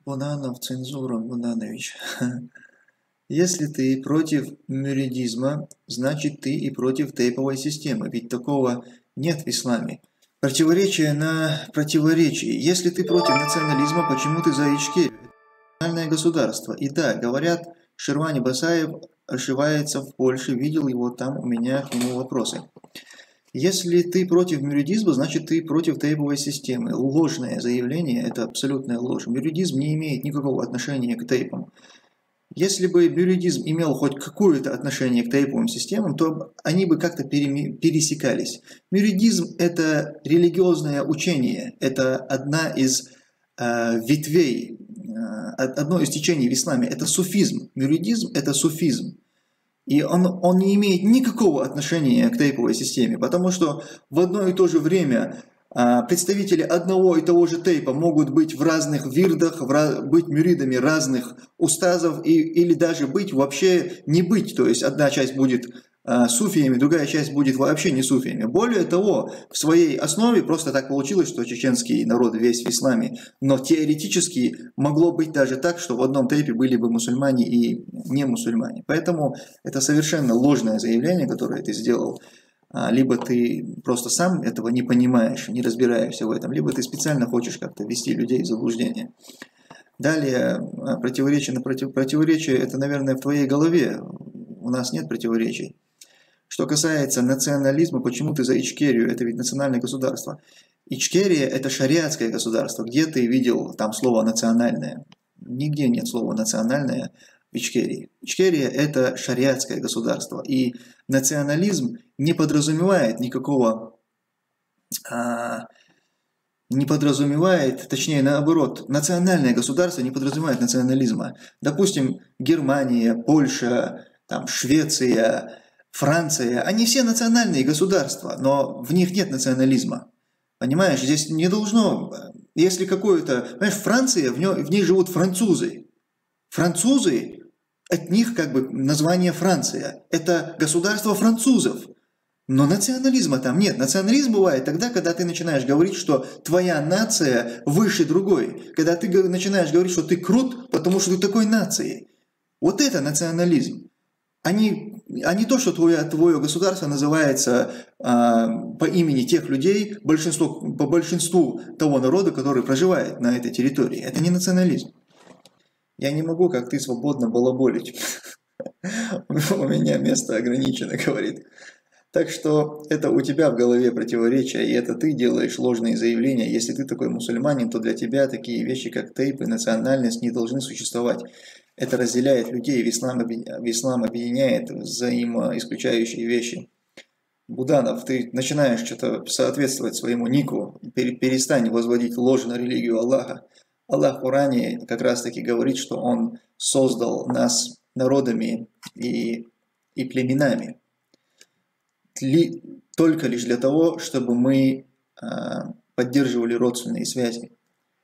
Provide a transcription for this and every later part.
Бунанов, цензура, Бунанович. Если ты против мюридизма, значит ты и против тейповой системы, ведь такого нет в исламе. Противоречие на противоречии. Если ты против национализма, почему ты за Ичкерию? Это национальное государство. И да, говорят, Ширвани Басаев ошивается в Польше, видел его там, у меня к нему вопросы. Если ты против мюридизма, значит ты против тейповой системы. Ложное заявление – это абсолютная ложь. Мюридизм не имеет никакого отношения к тейпам. Если бы бюридизм имел хоть какое-то отношение к тейповым системам, то они бы как-то пересекались. Бюридизм – это религиозное учение, это одна из ветвей, одно из течений в исламе, это суфизм. Бюридизм – это суфизм. И он не имеет никакого отношения к тейповой системе, потому что в одно и то же время представители одного и того же тейпа могут быть в разных вирдах, быть мюридами разных устазов или даже быть вообще не быть. То есть одна часть будет суфиями, другая часть будет вообще не суфиями. Более того, в своей основе просто так получилось, что чеченский народ весь в исламе, но теоретически могло быть даже так, что в одном тейпе были бы мусульмане и не мусульмане. Поэтому это совершенно ложное заявление, которое ты сделал. Либо ты просто сам этого не понимаешь, не разбираешься в этом, либо ты специально хочешь как-то ввести людей в заблуждение. Далее, противоречие это, наверное, в твоей голове. У нас нет противоречий. Что касается национализма, почему ты за Ичкерию? Это ведь национальное государство. Ичкерия – это шариатское государство. Где ты видел там слово «национальное»? Нигде нет слова «национальное» в Ичкерии. Ичкерия – это шариатское государство. И национализм не подразумевает никакого, точнее наоборот, национальное государство не подразумевает национализма. Допустим, Германия, Польша, там, Швеция, Франция, они все национальные государства, но в них нет национализма. Понимаешь, здесь не должно, если какое-то, понимаешь, Франция, в ней живут французы. Французы, от них как бы название Франция. Это государство французов. Но национализма там нет. Национализм бывает тогда, когда ты начинаешь говорить, что твоя нация выше другой. Когда ты начинаешь говорить, что ты крут, потому что ты такой нации. Вот это национализм. А не то, что твое государство называется по имени тех людей, по большинству того народа, который проживает на этой территории. Это не национализм. Я не могу, как ты, свободно балаболить. У меня место ограничено, говорит. Так что это у тебя в голове противоречия, и это ты делаешь ложные заявления. Если ты такой мусульманин, то для тебя такие вещи, как тейп и национальность, не должны существовать. Это разделяет людей, в ислам объединяет взаимоисключающие вещи. Буданов, ты начинаешь что-то соответствовать своему нику, перестань возводить ложь на религию Аллаха. Аллах в Коране как раз таки говорит, что Он создал нас народами и племенами. Только лишь для того, чтобы мы поддерживали родственные связи.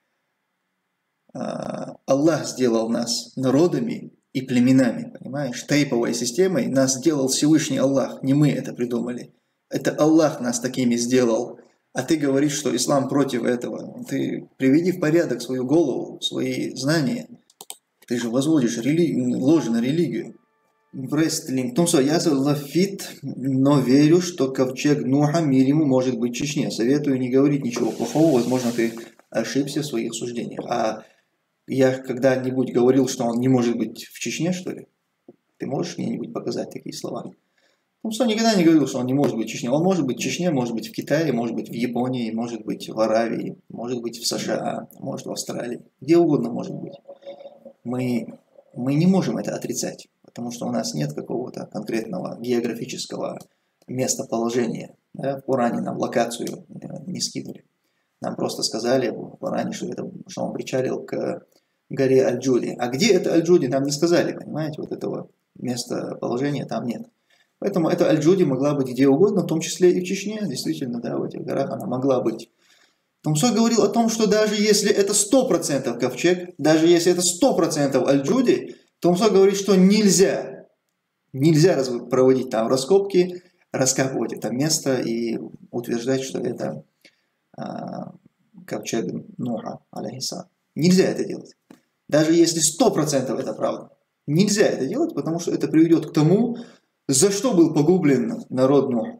Аллах сделал нас народами и племенами, понимаешь? Тейповой системой нас сделал Всевышний Аллах, не мы это придумали. Это Аллах нас такими сделал. А ты говоришь, что ислам против этого. Ты приведи в порядок свою голову, свои знания. Ты же возводишь ложь на религию. Wrestling. Тумсо, я лафит, но верю, что ковчег Нуха мир ему может быть в Чечне. Советую не говорить ничего плохого, возможно, ты ошибся в своих суждениях. А я когда-нибудь говорил, что он не может быть в Чечне, что ли? Ты можешь мне-нибудь показать такие слова? Тумсо никогда не говорил, что он не может быть в Чечне. Он может быть в Чечне, может быть в Китае, может быть в Японии, может быть в Аравии, может быть в США, может в Австралии. Где угодно может быть. Мы не можем это отрицать. Потому что у нас нет какого-то конкретного географического местоположения. Да? В Коране нам локацию не скинули. Нам просто сказали в Коране, что он причалил к горе Аль-Джуди. А где это Аль-Джуди, нам не сказали, понимаете? Вот этого местоположения там нет. Поэтому эта Аль-Джуди могла быть где угодно, в том числе и в Чечне. Действительно, да, в этих горах она могла быть. Тумсо говорил о том, что даже если это 100% ковчег, даже если это 100% Аль-Джуди, Тумсо говорит, что нельзя проводить там раскопки, раскапывать это место и утверждать, что это ковчег Нуха, алейхиссалам. Нельзя это делать. Даже если 100% это правда. Нельзя это делать, потому что это приведет к тому, за что был погублен народ Нух.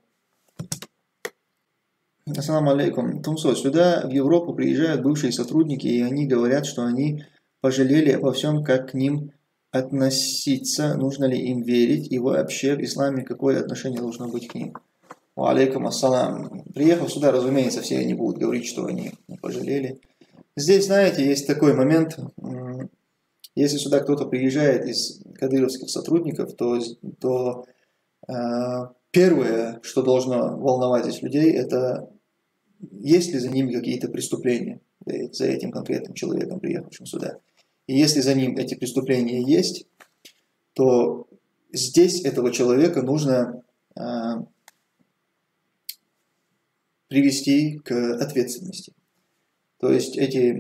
Ассаламу алейкум. Тумсо, сюда в Европу приезжают бывшие сотрудники, и они говорят, что они пожалели обо всем, как к ним относиться, нужно ли им верить, и вообще в исламе какое отношение должно быть к ним. Алейкум ассалам. Приехав сюда, разумеется, все они будут говорить, что они не пожалели. Здесь, знаете, есть такой момент, если сюда кто-то приезжает из кадыровских сотрудников, то первое, что должно волновать здесь людей, это есть ли за ними какие-то преступления, за этим конкретным человеком, приехавшим сюда. И если за ним эти преступления есть, то здесь этого человека нужно привести к ответственности. То есть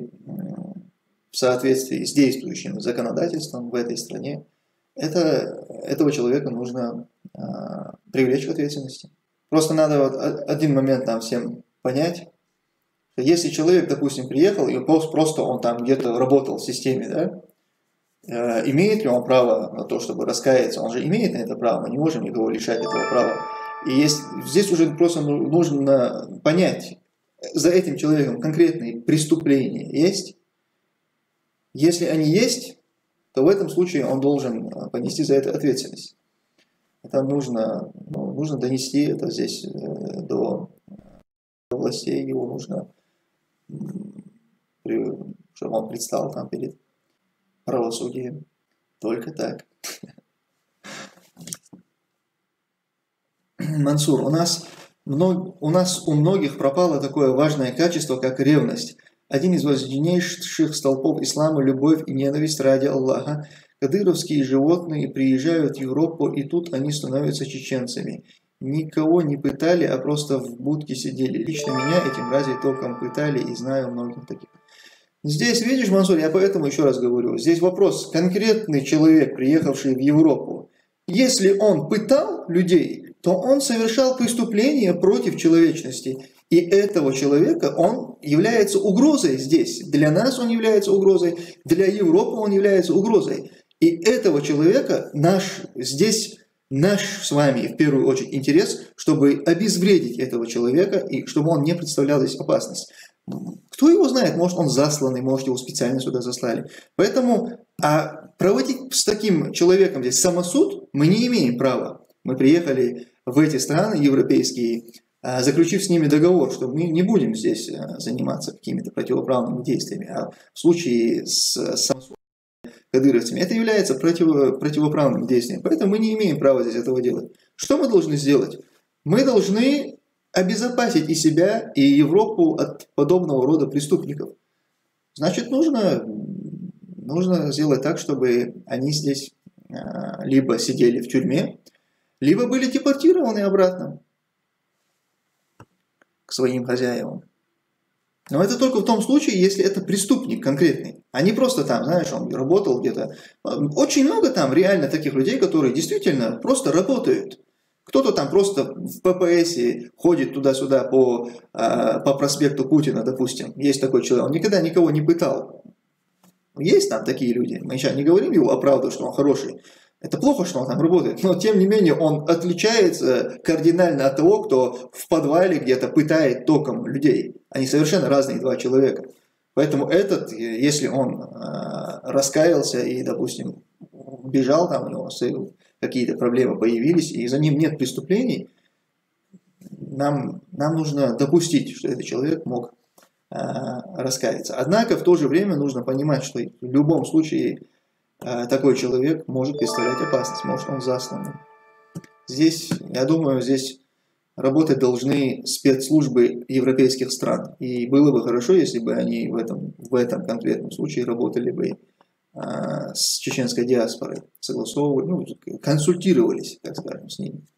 в соответствии с действующим законодательством в этой стране, этого человека нужно привлечь к ответственности. Просто надо вот один момент нам всем понять, что если человек, допустим, приехал, и просто он там где-то работал в системе, да, имеет ли он право на то, чтобы раскаяться? Он же имеет на это право, мы не можем никого лишать этого права. И здесь уже просто нужно понять, за этим человеком конкретные преступления есть. Если они есть, то в этом случае он должен понести за это ответственность. Это нужно донести это здесь до властей, его нужно, чтобы он предстал там перед правосудием. Только так. Мансур, у нас у многих пропало такое важное качество, как ревность. Один из важнейших столпов ислама – любовь и ненависть ради Аллаха. Кадыровские животные приезжают в Европу, и тут они становятся чеченцами. Никого не пытали, а просто в будке сидели. Лично меня этим разве током пытали, и знаю многих таких. Здесь, видишь, Мансур, я поэтому еще раз говорю, здесь вопрос, конкретный человек, приехавший в Европу, если он пытал людей, то он совершал преступление против человечности. И этого человека он является угрозой здесь. Для нас он является угрозой, для Европы он является угрозой. И этого человека здесь наш с вами в первую очередь интерес, чтобы обезвредить этого человека и чтобы он не представлял здесь опасность. Кто его знает, может он засланный, может его специально сюда заслали. Поэтому проводить с таким человеком здесь самосуд мы не имеем права. Мы приехали в эти страны европейские, заключив с ними договор, что мы не будем здесь заниматься какими-то противоправными действиями. А в случае с самосудом кадыровцами это является противоправным действием. Поэтому мы не имеем права здесь этого делать. Что мы должны сделать? Мы должны обезопасить и себя, и Европу от подобного рода преступников. Значит, нужно сделать так, чтобы они здесь либо сидели в тюрьме, либо были депортированы обратно к своим хозяевам. Но это только в том случае, если это преступник конкретный, а не просто там, знаешь, он работал где-то. Очень много там реально таких людей, которые действительно просто работают. Кто-то там просто в ППСе ходит туда-сюда по проспекту Путина, допустим. Есть такой человек, он никогда никого не пытал. Есть там такие люди. Мы сейчас не говорим его оправдывать, что он хороший. Это плохо, что он там работает, но тем не менее он отличается кардинально от того, кто в подвале где-то пытает током людей. Они совершенно разные два человека. Поэтому этот, если он раскаялся и, допустим, бежал, там у него какие-то проблемы появились, и за ним нет преступлений, нам нужно допустить, что этот человек мог раскаяться. Однако в то же время нужно понимать, что в любом случае такой человек может представлять опасность, может он засланный. Здесь, я думаю, здесь работать должны спецслужбы европейских стран. И было бы хорошо, если бы они в этом конкретном случае работали бы с чеченской диаспорой, согласовывали, консультировались, так скажем, с ними.